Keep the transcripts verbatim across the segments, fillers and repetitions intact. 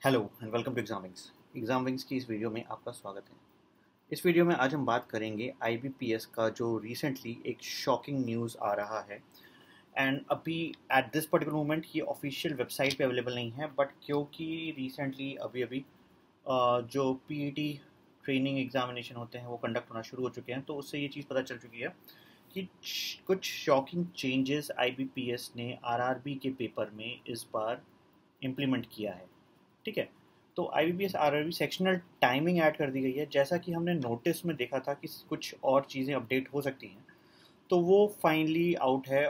Hello and welcome to exam wings. Exam wings की इस video में आपका स्वागत है। इस वीडियो में आज हम बात करेंगे आईबीपीएस का जो रिसेंटली एक शॉकिंग न्यूज़ आ रहा है। एंड अभी एट दिस पर्टिकुलर मोमेंट ये ऑफिशियल वेबसाइट पे अवेलेबल नहीं है, बट क्योंकि रिसेंटली अभी अभी अ, जो पीईटी ट्रेनिंग एग्जामिनेशन होते हैं वो कंडक्ट होना शुरू हो चुके हैं, तो उससे ये चीज़ पता चल चुकी है कि श- कुछ शॉकिंग चेंजेस आईबीपीएस ने आरआरबी के पेपर में इस बार इम्प्लीमेंट किया है। ठीक है, तो IBPS RRB sectional timing add कर दी गई है। जैसा कि हमने नोटिस में देखा था कि कुछ और चीज़ें अपडेट हो सकती हैं, तो वो फाइनली आउट है।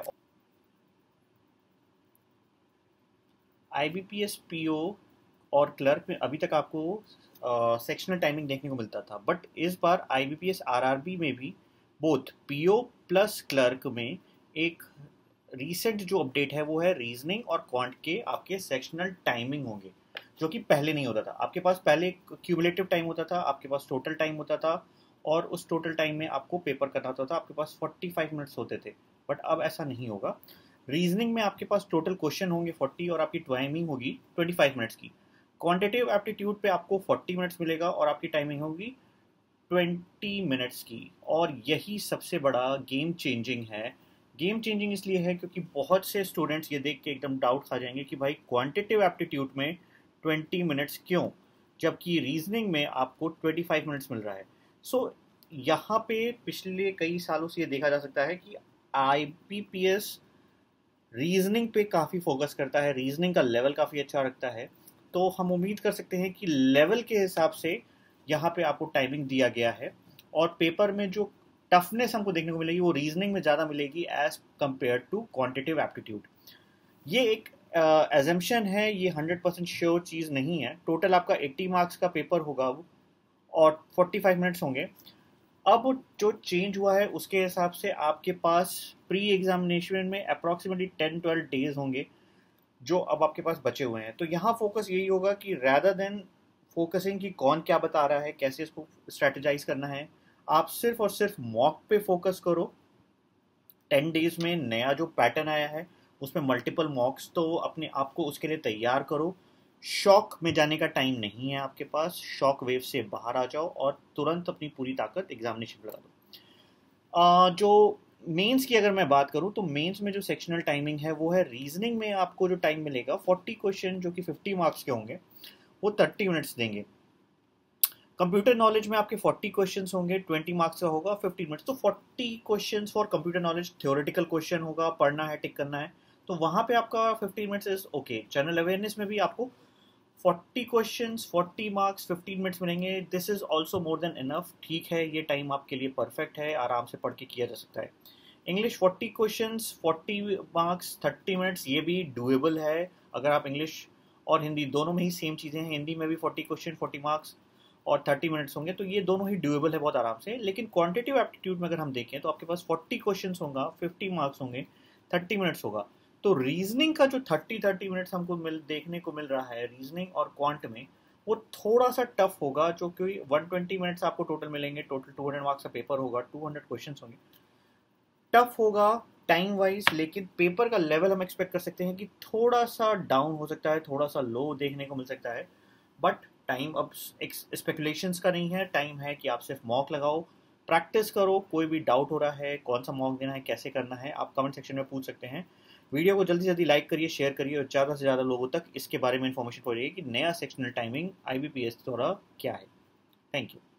आईबीपीएस पीओ और क्लर्क में अभी तक आपको सेक्शनल टाइमिंग देखने को मिलता था, बट इस बार आईबीपीएस आरआरबी में भी बोथ पीओ प्लस क्लर्क में एक रीसेंट जो अपडेट है वो है रीजनिंग और क्वांट के आपके सेक्शनल टाइमिंग होंगे, जो कि पहले नहीं होता था। आपके पास पहले क्यूमुलेटिव टाइम होता था, आपके पास टोटल टाइम होता था, और उस टोटल टाइम में आपको पेपर करना होता था, आपके पास फोर्टी फाइव मिनट्स होते थे। बट अब ऐसा नहीं होगा। रीजनिंग में आपके पास टोटल क्वेश्चन होंगे फोर्टी और आपकी टाइमिंग होगी ट्वेंटी फाइव मिनट्स की। क्वांटिटेटिव एप्टीट्यूड पे आपको फोर्टी मिनट्स मिलेगा और आपकी टाइमिंग होगी ट्वेंटी मिनट्स की। और यही सबसे बड़ा गेम चेंजिंग है। गेम चेंजिंग इसलिए है क्योंकि बहुत से स्टूडेंट्स ये देख के एकदम डाउट खा जाएंगे कि भाई क्वांटिटेटिव एप्टीट्यूड में ट्वेंटी मिनट्स क्यों, जबकि रीजनिंग में आपको ट्वेंटी फाइव मिनट्स मिल रहा है। सो so, यहाँ पे पिछले कई सालों से ये देखा जा सकता है कि आईबीपीएस रीजनिंग पे काफ़ी फोकस करता है, रीजनिंग का लेवल काफ़ी अच्छा रखता है। तो हम उम्मीद कर सकते हैं कि लेवल के हिसाब से यहाँ पे आपको टाइमिंग दिया गया है, और पेपर में जो टफनेस हमको देखने को मिलेगी वो रीजनिंग में ज़्यादा मिलेगी as compare to quantitative aptitude. ये एक एजम्पशन uh, है, ये हंड्रेड परसेंट श्योर चीज़ नहीं है। टोटल आपका एट्टी मार्क्स का पेपर होगा और फोर्टी फाइव मिनट्स होंगे। अब जो चेंज हुआ है उसके हिसाब से आपके पास प्री एग्जामिनेशन में अप्रॉक्सीमेटली टेन ट्वेल्व डेज होंगे जो अब आपके पास बचे हुए हैं। तो यहाँ फोकस यही होगा कि रैदर देन फोकसिंग कि कौन क्या बता रहा है, कैसे इसको स्ट्रेटेजाइज करना है, आप सिर्फ और सिर्फ मॉक पे फोकस करो। टेन डेज में नया जो पैटर्न आया है उसमें मल्टीपल मॉक्स, तो अपने आप को उसके लिए तैयार करो। शॉक में जाने का टाइम नहीं है आपके पास, शॉक वेव से बाहर आ जाओ और तुरंत अपनी पूरी ताकत एग्जामिनेशन में लगा दो। आ, जो मेंस की अगर मैं बात करूं तो मेंस में जो सेक्शनल टाइमिंग है वो है रीजनिंग में आपको जो टाइम मिलेगा फोर्टी क्वेश्चन जो कि फिफ्टी मार्क्स के होंगे वो थर्टी मिनट्स देंगे। कंप्यूटर नॉलेज में आपके फोर्टी क्वेश्चंस होंगे, ट्वेंटी मार्क्स का होगा, फिफ्टी मिनट्स। तो forty questions for computer knowledge theoretical question होगा, पढ़ना है, टिक करना है, तो वहां पे आपका fifteen minutes is okay. General awareness में भी आपको forty questions, forty marks, fifteen minutes मिलेंगे। This is also more than enough. ठीक है, ये टाइम आपके लिए परफेक्ट है, आराम से पढ़ के किया जा सकता है। English forty questions, forty marks, thirty minutes, ये भी डुएबल है। अगर आप इंग्लिश और हिंदी दोनों में ही सेम चीज़ें हैं, हिंदी में भी फोर्टी क्वेश्चन, फोर्टी मार्क्स और थर्टी मिनट्स होंगे, तो ये दोनों ही डुएबल है बहुत आराम से। लेकिन क्वांटिटेटिव एप्टीट्यूड में अगर हम देखें तो आपके पास फोर्टी क्वेश्चन होगा, फिफ्टी मार्क्स होंगे, थर्टी मिनट्स होगा। तो रीजनिंग का जो थर्टी थर्टी मिनट्स हमको मिल देखने को मिल रहा है रीजनिंग और क्वांट में, वो थोड़ा सा टफ होगा, जो कि वन ट्वेंटी मिनट्स आपको टोटल मिलेंगे। टोटल टू हंड्रेड मार्क्स का पेपर होगा, टू हंड्रेड क्वेश्चन होंगे। टफ होगा टाइम वाइज, लेकिन पेपर का लेवल हम एक्सपेक्ट कर सकते हैं कि थोड़ा सा डाउन हो सकता है, थोड़ा सा लो देखने को मिल सकता है। बट टाइम अब स्पेकुलेशंस का नहीं है, टाइम है कि आप सिर्फ मॉक लगाओ, प्रैक्टिस करो। कोई भी डाउट हो रहा है कौन सा मॉक देना है, कैसे करना है, आप कमेंट सेक्शन में पूछ सकते हैं। वीडियो को जल्दी से जल्दी लाइक करिए, शेयर करिए और ज़्यादा से ज़्यादा लोगों तक इसके बारे में इन्फॉर्मेशन पहुंचाइए कि नया सेक्शनल टाइमिंग आईबीपीएस द्वारा क्या है। Thank you.